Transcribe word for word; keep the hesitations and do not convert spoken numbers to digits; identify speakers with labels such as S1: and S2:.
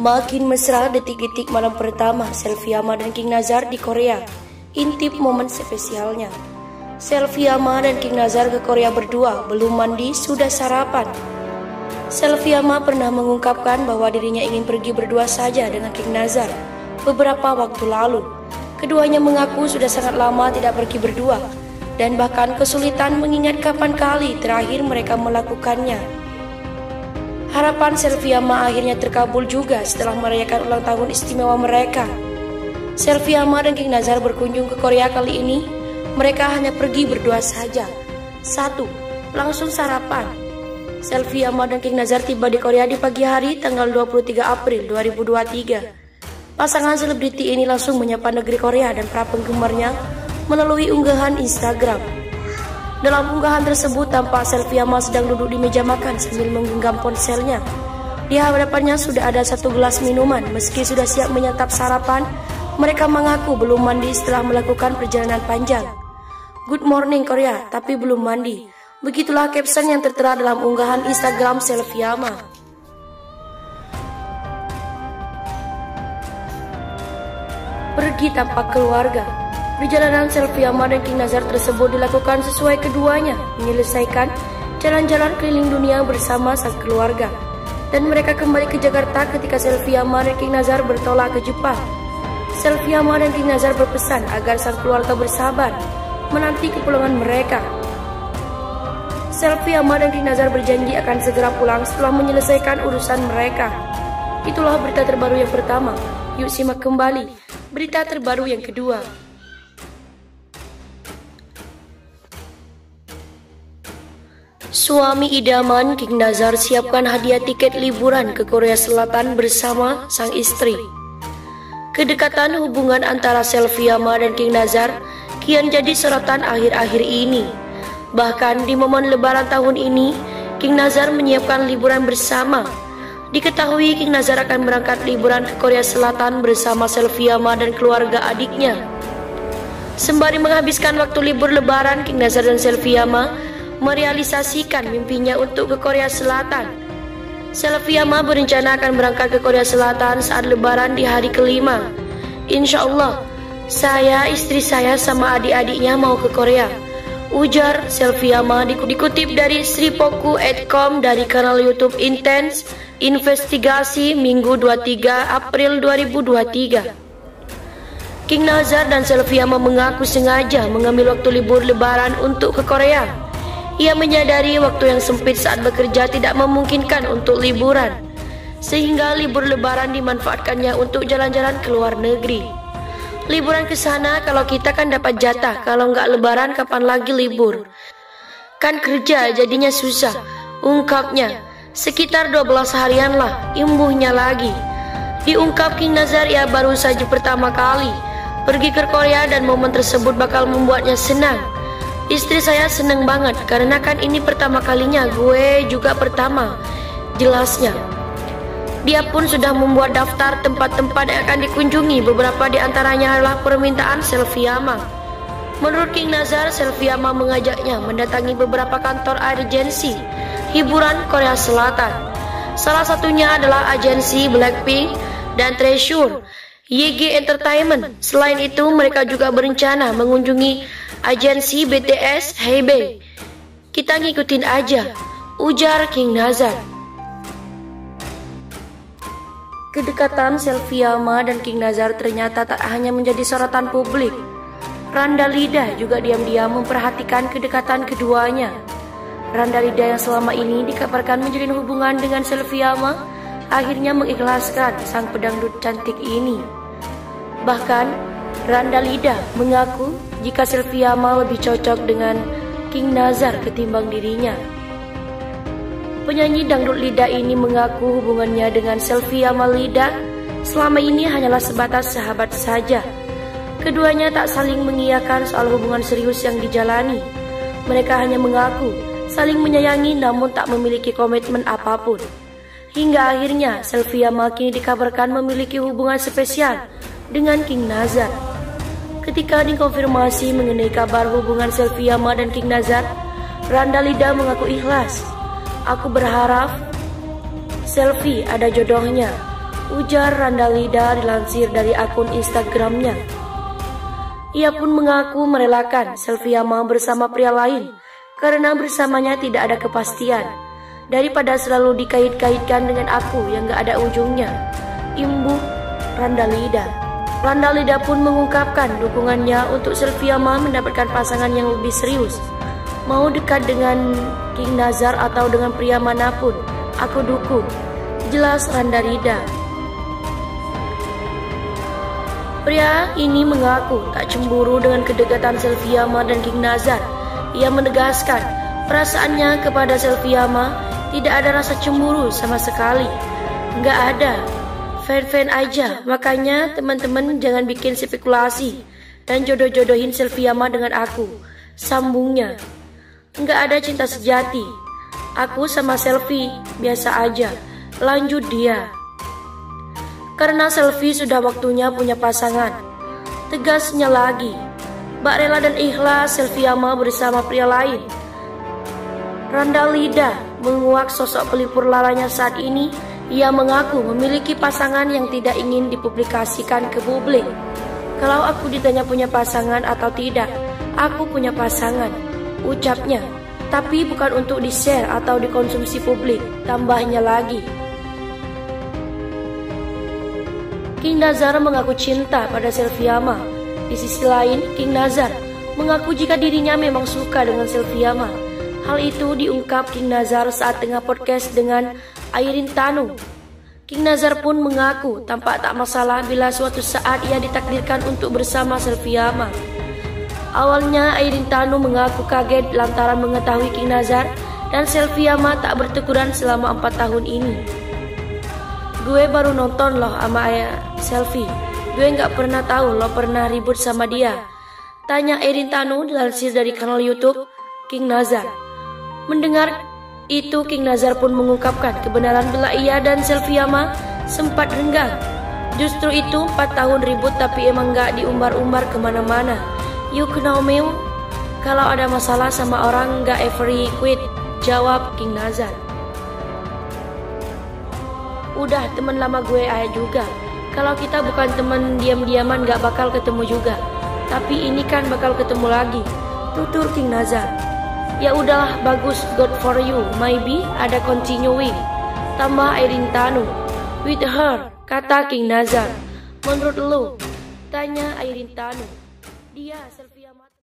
S1: Makin mesra detik-detik malam pertama Selviama dan King Nazar di Korea. Intip momen spesialnya. Selviama dan King Nazar ke Korea berdua, belum mandi sudah sarapan. Selviama pernah mengungkapkan bahwa dirinya ingin pergi berdua saja dengan King Nazar beberapa waktu lalu. Keduanya mengaku sudah sangat lama tidak pergi berdua dan bahkan kesulitan mengingat kapan kali terakhir mereka melakukannya. Harapan Selviama akhirnya terkabul juga setelah merayakan ulang tahun istimewa mereka. Selviama dan King Nazar berkunjung ke Korea kali ini. Mereka hanya pergi berdua saja. Satu, langsung sarapan. Selviama dan King Nazar tiba di Korea di pagi hari tanggal dua puluh tiga April dua ribu dua puluh tiga. Pasangan selebriti ini langsung menyapa negeri Korea dan para penggemarnya melalui unggahan Instagram. Dalam unggahan tersebut tampak Selviama sedang duduk di meja makan sambil menggenggam ponselnya. Di hadapannya sudah ada satu gelas minuman. Meski sudah siap menyantap sarapan, mereka mengaku belum mandi setelah melakukan perjalanan panjang. Good morning Korea, tapi belum mandi. Begitulah caption yang tertera dalam unggahan Instagram Selviama. Pergi tanpa keluarga. Perjalanan Selviama dan King Nazar tersebut dilakukan sesuai keduanya, menyelesaikan jalan-jalan keliling dunia bersama sang keluarga. Dan mereka kembali ke Jakarta ketika Selviama dan King Nazar bertolak ke Jepang. Selviama dan King Nazar berpesan agar sang keluarga bersabar menanti kepulangan mereka. Selviama dan King Nazar berjanji akan segera pulang setelah menyelesaikan urusan mereka. Itulah berita terbaru yang pertama. Yuk simak kembali berita terbaru yang kedua. Suami idaman King Nazar siapkan hadiah tiket liburan ke Korea Selatan bersama sang istri. Kedekatan hubungan antara Selviama dan King Nazar kian jadi sorotan akhir-akhir ini. Bahkan di momen lebaran tahun ini, King Nazar menyiapkan liburan bersama. Diketahui King Nazar akan berangkat liburan ke Korea Selatan bersama Selviama dan keluarga adiknya. Sembari menghabiskan waktu libur lebaran, King Nazar dan Selviama merealisasikan mimpinya untuk ke Korea Selatan. Selviama berencana akan berangkat ke Korea Selatan saat lebaran di hari kelima. Insya Allah, saya, istri saya sama adik-adiknya mau ke Korea, ujar Selviama dikutip dari sripoku titik com dari kanal YouTube Intense Investigasi Minggu dua puluh tiga April dua ribu dua puluh tiga. King Nazar dan Selviama mengaku sengaja mengambil waktu libur lebaran untuk ke Korea. Ia menyadari waktu yang sempit saat bekerja tidak memungkinkan untuk liburan, sehingga libur lebaran dimanfaatkannya untuk jalan-jalan ke luar negeri. Liburan ke sana kalau kita kan dapat jatah, kalau nggak lebaran kapan lagi libur? Kan kerja jadinya susah, ungkapnya. Sekitar dua belas harian lah, imbuhnya lagi. Diungkap King Nazar ia baru saja pertama kali pergi ke Korea dan momen tersebut bakal membuatnya senang. Istri saya seneng banget karena kan ini pertama kalinya, gue juga pertama, jelasnya. Dia pun sudah membuat daftar tempat-tempat yang akan dikunjungi, beberapa di antaranya adalah permintaan Selviama. Menurut King Nazar, Selviama mengajaknya mendatangi beberapa kantor agensi hiburan Korea Selatan. Salah satunya adalah agensi Blackpink dan Treasure Y G Entertainment. Selain itu, mereka juga berencana mengunjungi agensi B T S Hybe. Kita ngikutin aja, ujar King Nazar. Kedekatan Selviama dan King Nazar ternyata tak hanya menjadi sorotan publik. Randa Lida juga diam-diam memperhatikan kedekatan keduanya. Randa Lida yang selama ini dikabarkan menjalin hubungan dengan Selviama akhirnya mengikhlaskan sang pedangdut cantik ini. Bahkan Randa Lida mengaku jika Selviama lebih cocok dengan King Nazar ketimbang dirinya. Penyanyi dangdut Lida ini mengaku hubungannya dengan Selviama Lida selama ini hanyalah sebatas sahabat saja. Keduanya tak saling mengiyakan soal hubungan serius yang dijalani. Mereka hanya mengaku saling menyayangi namun tak memiliki komitmen apapun. Hingga akhirnya Selviama kini dikabarkan memiliki hubungan spesial dengan King Nazar. Ketika dikonfirmasi mengenai kabar hubungan Selviama dan King Nazar, Randa Lida mengaku ikhlas. Aku berharap Selvi ada jodohnya, ujar Randalida dilansir dari akun Instagramnya. Ia pun mengaku merelakan Selviama bersama pria lain karena bersamanya tidak ada kepastian, daripada selalu dikait-kaitkan dengan aku yang gak ada ujungnya, imbuh Randalida. Randalida pun mengungkapkan dukungannya untuk Selviama mendapatkan pasangan yang lebih serius. Mau dekat dengan King Nazar atau dengan pria manapun, aku dukung, jelas Randalida. Pria ini mengaku tak cemburu dengan kedekatan Selviama dan King Nazar. Ia menegaskan perasaannya kepada Selviama tidak ada rasa cemburu sama sekali. Nggak ada, fan-fan aja. Makanya teman-teman jangan bikin spekulasi dan jodoh-jodohin Selviama dengan aku, sambungnya. Nggak ada cinta sejati. Aku sama Selvi biasa aja, lanjut dia. Karena Selvi sudah waktunya punya pasangan, tegasnya lagi. Mbak rela dan ikhlas Selviama bersama pria lain. Randalida menguak sosok pelipur lalanya saat ini. Ia mengaku memiliki pasangan yang tidak ingin dipublikasikan ke publik. Kalau aku ditanya punya pasangan atau tidak, aku punya pasangan, ucapnya. Tapi bukan untuk di-share atau dikonsumsi publik, tambahnya lagi. King Nazar mengaku cinta pada Selviama. Di sisi lain, King Nazar mengaku jika dirinya memang suka dengan Selviama. Hal itu diungkap King Nazar saat tengah podcast dengan Airin Tanu. King Nazar pun mengaku tampak tak masalah bila suatu saat ia ditakdirkan untuk bersama Selviama. Awalnya Airin Tanu mengaku kaget lantaran mengetahui King Nazar dan Selviama tak berteguran selama empat tahun ini. Gue baru nonton loh sama ayah Selvi. Gue gak pernah tahu lo pernah ribut sama dia, tanya Airin Tanu dilansir dari kanal YouTube King Nazar. Mendengar itu, King Nazar pun mengungkapkan kebenaran bila ia dan Selviama sempat renggang. Justru itu empat tahun ribut tapi emang gak diumbar-umbar kemana-mana. You know me, kalau ada masalah sama orang gak ever quit, jawab King Nazar. Udah temen lama gue ayah juga. Kalau kita bukan temen diam-diaman gak bakal ketemu juga. Tapi ini kan bakal ketemu lagi, tutur King Nazar. Ya udahlah, bagus, good for you. Maybe ada continuing, tambah Airin Tanu. With her, kata King Nazar. Menurut lu, tanya Airin Tanu. Dia Selviama.